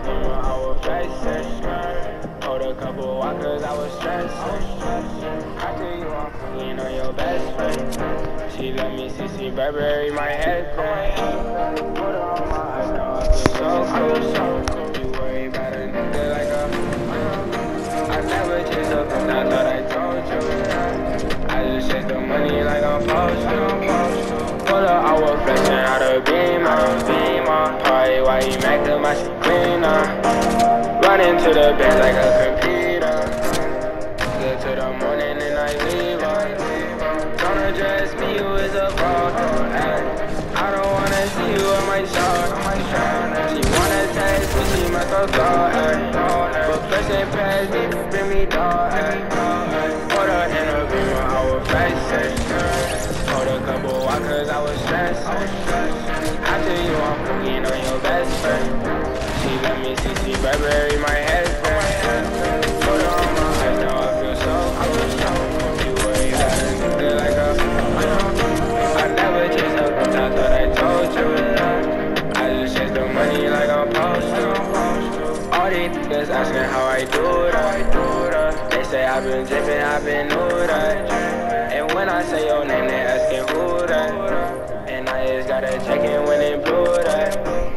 I was flexing. Hold a couple walkers, I was stressing. After you, I'm fucking on your best friend. She let me see Burberry, my head bang. Put her on my eyes, now I feel so cool. You worry about a nigga like I never chased up, and I thought I told you. I just chase the money like I'm supposed to. Pull up, I was flexing out of Beamer. Party while you make the my shit cleaner. Run into the bed like a computer. Good to the morning and I leave her. Don't address me, you is a photo. I don't wanna see you on my show. She wanna taste me, she must go slow. But flexing past me, bring me dog. Put her in a Beamer, I was flexing. Hold a couple walkers, I was stressing. After you, I'm fucking on your best friend. She let me see Burberry, my head bang. Put her on my eyes, now I feel so cool. You worry about a nigga like I never chased up, but I thought I told you. I just chase the money like I'm supposed to. All these niggas asking how I do that. They say I've been dripping, I've been new that. And when I say your name, they asking who that. And I just gotta check in when it blew that.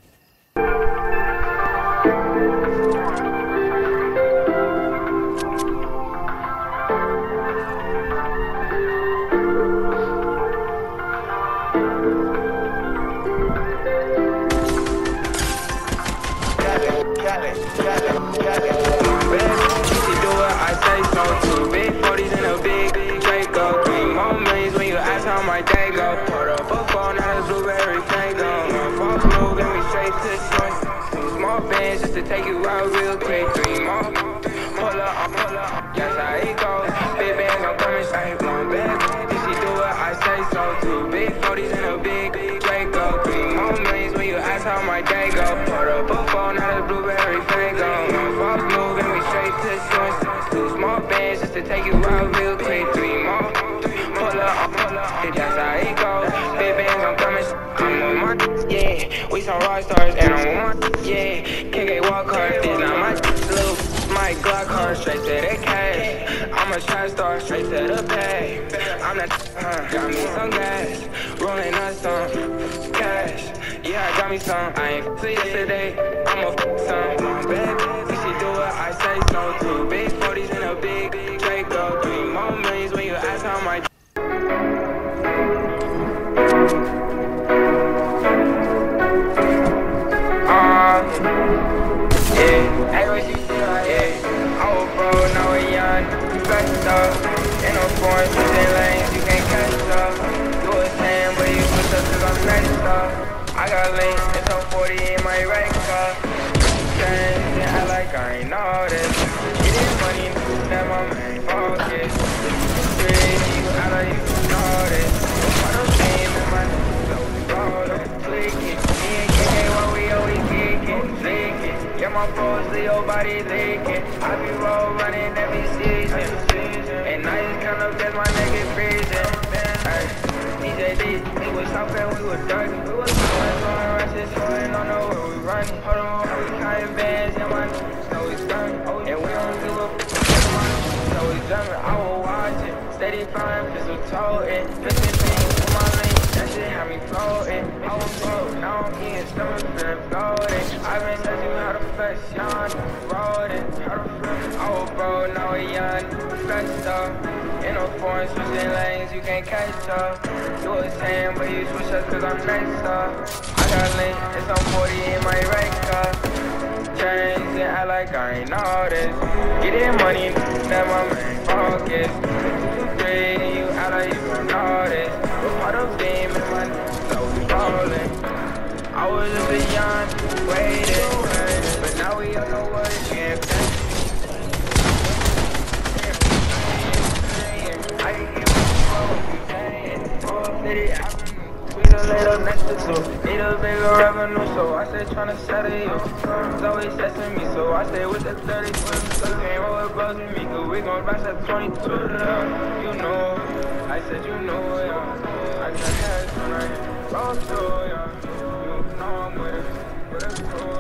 My day go, put up a phone, now the blueberry tango. My phone move, get me straight to the joint. 2 small bands just to take you out real quick. 3 more, pull up, yes how it goes. Big bands, I'm coming straight, 1 bag. If she do it, I say so. 2 big 40s and a big Draco. 3 more millions when you ask how my day go. Put up a phone, now the blueberry tango. My phone move, get me straight to the joint. 2 small bands just to take you out real quick. 3 more. Pull up, that's how it goes. Big bands, I'm coming, I'm on my, yeah. We some rock stars, and I'm on my, yeah. KK walk hard, this not my little, my Glock hard, straight to the cash. I'm a trap star, straight to the pay. I'm that, got me some gas, rolling up some cash. Yeah, I got me some, I ain't see yesterday, I'ma some, my bad. If she do it, I say so. 2 big 40s and a big Draco. 3 more millions when you ask how my foreign switching lanes, you can't catch up. Do a 10, but you switch up cause I'm next up. I got links, it's on 40 in my right car. Change and act like I ain't know this. Getting money, that my main focus. Street, you act like you know this. All those games in my so we rollin', clickin'. Me and KK, what we always kickin', lickin'. Yeah, my pros, your body lickin'. I be roll running every season. And I just count up as my nigga freezing. DJD, we was up and we was dirty. We was going rushes, so I don't know where we running. Hold on, we counting bands, yeah, my so we stunning. And we don't give a so we jumping. I will watch it, steady flying, pistol toting. 15 to my lane, that shit had me floating. I was broke, now I'm eating stomach, feeling floating. I've been teaching you how to flex, young, rolling, how to flex. I was broke, now we young, flexed up. In a foreign switching lanes, you can't catch up. You was saying, but you switch up cause I'm next up. I got links, it's on 40 in my right car. Change and act like I ain't know this. Getting money, that my main focus. 3, you act like you don't know this. All the beam in my so we rollin'. I was just a young, waiting, but now we all know what it can't be. I can get we done laid up next to 2. Need a bigger revenue, so I stay tryna settle you. It's always testing me, so I stay with the 30 foot. So can't roll with bugs with me, cause we gon' rush at 22. You know, I said you know, yeah. I just had tonight, roll through, yeah. You know I'm with it,